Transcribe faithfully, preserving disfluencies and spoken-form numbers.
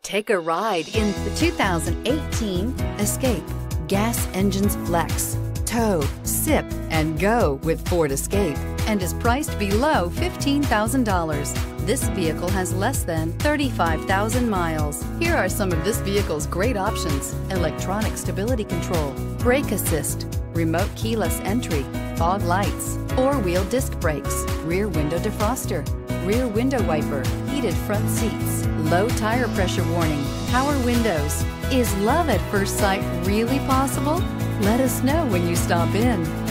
Take a ride in the two thousand eighteen Escape. Gas engines flex, tow, sip, and go with Ford Escape, and is priced below fifteen thousand dollars. This vehicle has less than thirty-five thousand miles. Here are some of this vehicle's great options: electronic stability control, brake assist, remote keyless entry, fog lights, four-wheel disc brakes, rear window defroster, rear window wiper, heated front seats, low tire pressure warning, power windows. Is love at first sight really possible? Let us know when you stop in.